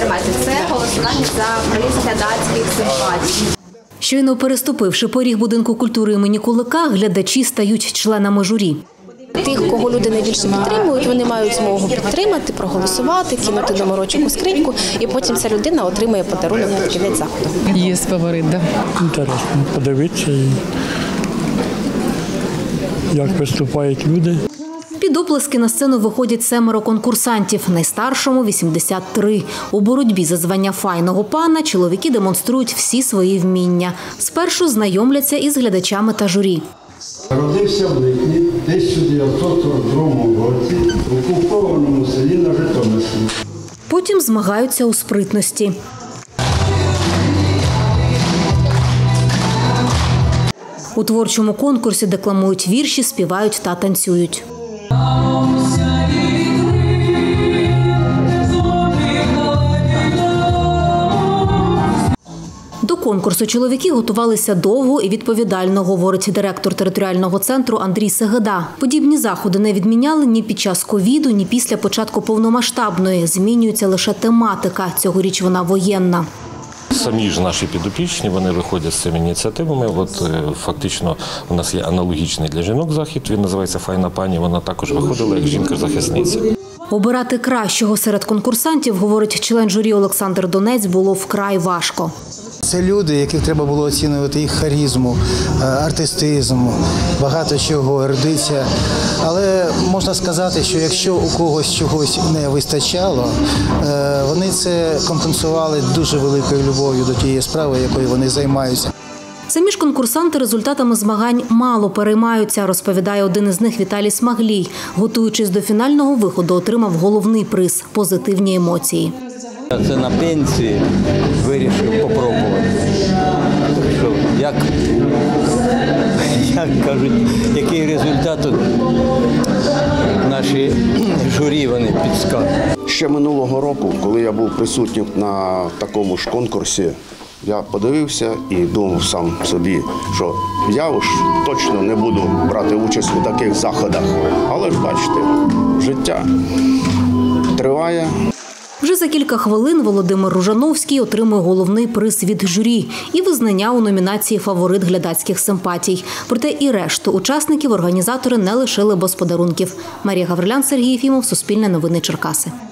тримайте. Це голосування за приз глядацьких симпатій. Щойно переступивши поріг будинку культури імені Кулика, глядачі стають членами журі. Тих, кого люди найбільше підтримують, вони мають змогу підтримати, проголосувати, кинути номерочок у скриньку, і потім ця людина отримує подарунок під кінець заходу. Є фаворит, так. Інтересно подивитися, як виступають люди. Під оплески на сцену виходять 7 конкурсантів, найстаршому – 83. У боротьбі за звання файного пана чоловіки демонструють всі свої вміння. Спершу знайомляться із глядачами та журі. Родився в Липні 1942 році в окупованому селі на Житомирщині. Потім змагаються у спритності. У творчому конкурсі декламують вірші, співають та танцюють. До конкурсу чоловіки готувалися довго і відповідально, говорить директор територіального центру Андрій Сегеда. Подібні заходи не відміняли ні під час ковіду, ні після початку повномасштабної. Змінюється лише тематика. Цьогоріч вона воєнна. Самі ж наші підопічні, вони виходять з цими ініціативами. От фактично у нас є аналогічний для жінок захід, він називається «Файна пані», вона також виходила як жінка-захисниця. Обирати кращого серед конкурсантів, говорить член журі Олександр Донець, було вкрай важко. Це люди, яких треба було оцінювати їх харизму, артистизм, багато чого, ерудиція. Але можна сказати, що якщо у когось чогось не вистачало, вони це компенсували дуже великою любов'ю до тієї справи, якою вони займаються. Самі ж конкурсанти результатами змагань мало переймаються, розповідає один із них Віталій Смаглій. Готуючись до фінального виходу, отримав головний приз – позитивні емоції. Це на пенсії вирішив попробувати. Як кажуть, який результат наші журі вони підскажуть. Ще минулого року, коли я був присутній на такому ж конкурсі, я подивився і думав сам собі, що я уж точно не буду брати участь у таких заходах. Але ж бачите, життя триває. Вже за кілька хвилин Володимир Ружановський отримує головний приз від журі і визнання у номінації «Фаворит глядацьких симпатій». Проте і решту учасників організатори не лишили без подарунків. Марія Гаврилян, Сергій Єфімов, Суспільне новини, Черкаси.